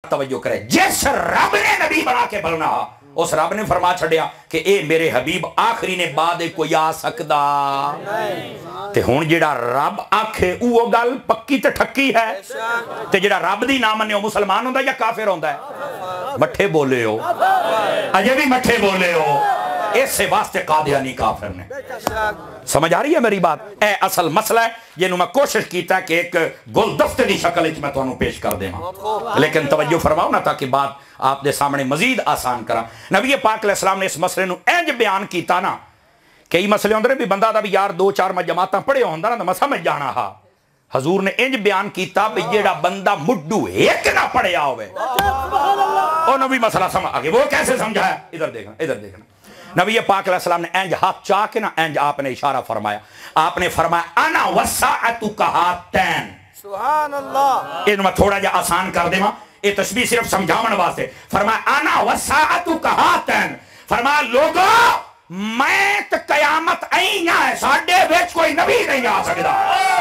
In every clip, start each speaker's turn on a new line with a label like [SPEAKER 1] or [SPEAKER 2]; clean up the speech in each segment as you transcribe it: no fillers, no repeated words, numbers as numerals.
[SPEAKER 1] توجہ کرے جس رب نے نبی بنا کے بلنا اس رب نے فرما چھڑیا کہ اے میرے حبیب آخری نے بعد کوئی آ سکدا تے ہن جڑا رب آکھے او گل پکی تے ٹھکی ہے تے جڑا رب دی نہ منے او مسلمان ہوندا یا کافر ہوندا ہے مٹھے بولے ہو اجے بھی مٹھے بولے ہو اس سے واسطے قادیانی کافر نے سمجھ آ رہی ہے میری بات اے اصل مسئلہ ہے جنہوں میں کوشش کیتا ہے کہ ایک گلدستے دی شکل وچ میں تانوں پیش کر دے لیکن توجہ فرماؤ نا تاکہ بات آپ دے سامنے مزید آسان کرا نبی پاک علیہ السلام نے اس مسئلے نو انج بیان کیتا نا کئی مسئلے ہوندے بھی بندہ دا بھی یار دو چار میں جماعتاں پڑھے ہوندا نا تے میں سمجھ جانا ہا حضور نے انج بیان کیتا بھی جیڑا بندہ مڈو ایک نہ پڑھیا ہوئے انہوں بھی مسئلہ سمجھ آگے وہ کیسے سمجھا ہے ادھر دیکھنا نبی پاک علیہ السلام نے انج ہاتھ چاہ کے نا انج آپ نے اشارہ فرمایا آپ نے فرمایا انا وساعتک ہاتین
[SPEAKER 2] سبحان اللہ
[SPEAKER 1] انہوں میں تھوڑا جا آسان کر دے ماں یہ تشبیہ صرف سمجھاون واسطے فرمایا انا وساعتک ہاتین فرمایا لوگو میں تو قیامت آئیاں ہے ساڑھے بیچ کوئی نبی نہیں آ سکتا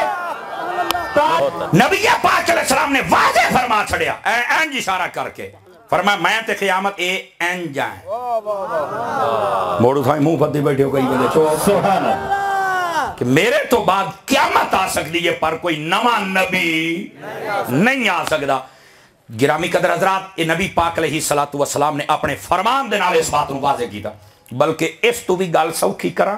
[SPEAKER 1] نبی پاک علیہ السلام نے واضح فرما چھڑیا انج اشارہ کر کے فرمایا میں تے قیامت اے این جائیں موڑو تھا منہ پتی بیٹھے ہو کئی بندے سبحان اللہ کہ میرے تو بعد قیامت آ سکتی ہے پر کوئی نواں نبی نہیں آ سکتا گرامی قدر حضرات یہ نبی پاک علیہ السلام نے اپنے فرمان دے نال اس بات نو واضح کیتا بلکہ اس تو بھی گل سوکھی کرا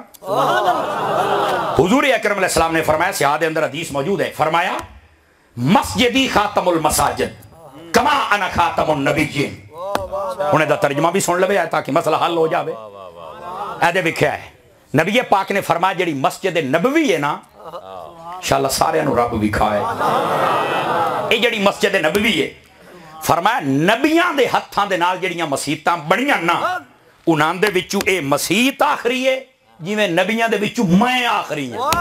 [SPEAKER 1] حضور اکرم علیہ السلام نے فرمایا سیاہ اندر حدیث موجود ہے فرمایا مسجدی خاتم المساجد کما انا خاتم النبیین انہیں دا ترجمہ بھی سن لے تاکہ مسئلہ حل ہو جاوے ایدے بکھیا ہے نبی پاک نے فرمایا جڑی مسجد نبوی ہے نا انشاءاللہ سارے انہوں رب بھی کھائے یہ جڑی مسجد نبوی ہے فرمایا نبیاں دے ہتھاں دے نال جڑیاں مسیتاں بڑیاں نا انہاں دے وچو اے مسیت آخری ہے جی میں نبیاں دے وچو میں آخری ہیں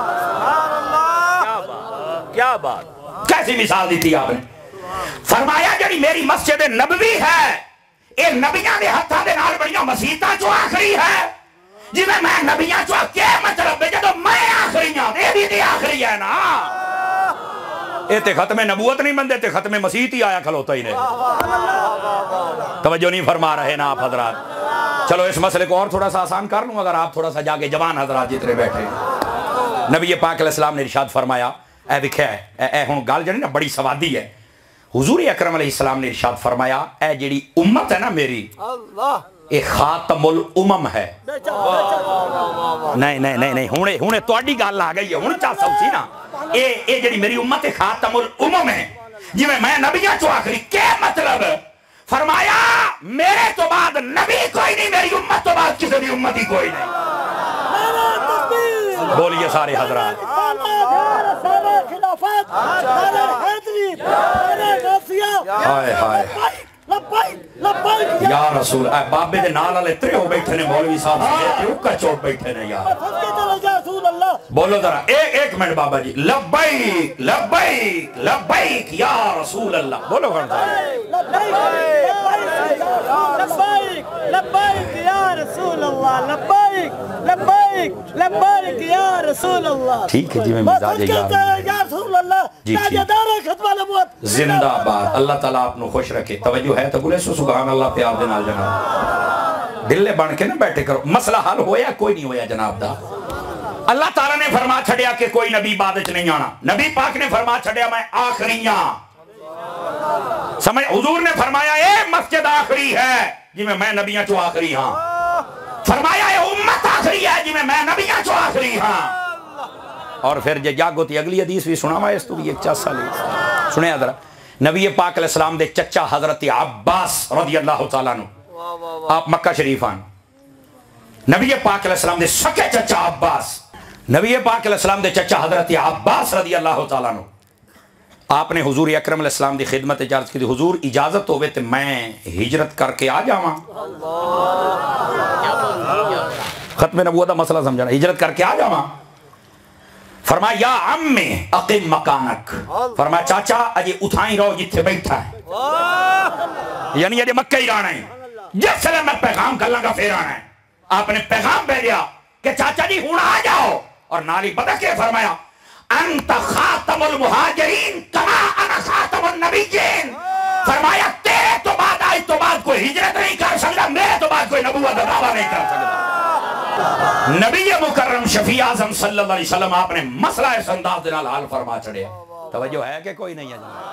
[SPEAKER 2] کیا بات
[SPEAKER 1] کیسی مثال دی تھی آپ نے فرمایا جڑی میری مسجد نبوی ہے اے نبیاں دے ہتھاں دے نال بڑیاں مسیتاں جو آخری ہے جی میں نبیاں جو کیا مطلب ہے جدو میں آخری ہوں اے بھی دی آخری ہے نا اے تے ختم نبوت نہیں بندے تے ختم مسیت ہی آیا کھلوتا ہی نہیں توجہ نہیں فرما رہے نا آپ حضرات چلو اس مسئلے کو اور تھوڑا سا آسان کر لوں اگر آپ تھوڑا سا جاگے جوان حضرات جتنے بیٹھے نبی پاک علیہ السلام نے ارشاد فرمایا اے دکھیا ہے اے ہن گل جڑی نا بڑی سوادی ہے حضور اکرم علیہ السلام نے ارشاد فرمایا اے جڑی امت ہے نا میری اے خاتم الامم ہے نہیں ہونے تواڈی گل آ گئی ہے ہن چا سوچی نا اے جڑی میری امت خاتم الامم ہے جی میں نبیاں چو آخری کیا مطلب فرمایا میرے تو بعد نبی کوئی نہیں میری امت تو بعد کسی بھی امتی کوئی نہیں بولیے سارے حضرات ہائے ہائے یا رسول اے بابے دے نال والے ترے ہو بیٹھے نے مولوی صاحب سے اوکا چوک بیٹھے نے یار بولو ذرا ایک منٹ بابا جی لبیک لبیک لبیک یا رسول اللہ بولو گھنٹا
[SPEAKER 2] لبیک لبیک یا رسول اللہ لبیک لبیک لبیک یا رسول اللہ
[SPEAKER 1] ٹھیک ہے جی میں مزاج
[SPEAKER 2] یا رسول اللہ
[SPEAKER 1] جی زندہ باد اللہ تعالیٰ آپ نے خوش رکھے توجہ ہے تو بولے سبحان اللہ پیار دے نال جناب دل لے بن کے نہ بیٹھے کرو مسئلہ حل ہویا کوئی نہیں ہویا جناب دا اللہ تعالیٰ نے فرما چھڑیا کہ کوئی نبی بعد وچ نہیں آنا نبی پاک نے فرما چھڑیا میں آخری ہاں سمجھ حضور نے فرمایا اے مسجد آخری ہے جی میں نبیاں چو آخری ہاں فرمایا اے امت آخری ہے جی میں نبیاں چو آخری ہاں اور پھر جے جاگو تی اگلی حدیث بھی سنا میں اس تو بھی ایک چاس سالی سنے ادھر نبی پاک علیہ السلام دے چچا حضرت عباس رضی اللہ تعالیٰ نو آپ مکہ شریف آن نبی پاک علیہ السلام دے سکے چچا عباس نبی پاک علیہ السلام دے چچا حضرت عباس رضی اللہ تعالیٰ نو آپ نے حضور اکرم علیہ السلام دی خدمت اجازت کی تھی حضور اجازت ہوئے تے میں ہجرت کر کے آ جاواں ختم نبوت دا مسئلہ سمجھانا ہجرت کر کے آ جاواں فرمایا یا عمی اقیم مکانک فرمایا چاچا اجے اتھائیں رہو جتھے بیٹھا ہے یعنی اجے مکہ ہی رہنا ہے جس سے میں پیغام کر لگا پھر آنا ہے آپ نے پیغام بھیجا کہ چاچا جی ہون آ جاؤ اور نالی پتہ کیا فرمایا انت خاتم المہاجرین کما انا خاتم النبیین فرمایا بعد کوئی ہجرت نہیں کر سکتا، میرے تو بعد کوئی نبوت کا دعویٰ نہیں کر سکتا۔ نبی مکرم شفیع اعظم صلی اللہ علیہ وسلم آپ نے مسئلہ اس انداز دے نال حل فرما چھڑیا۔ توجہ ہے کہ کوئی نہیں ہے؟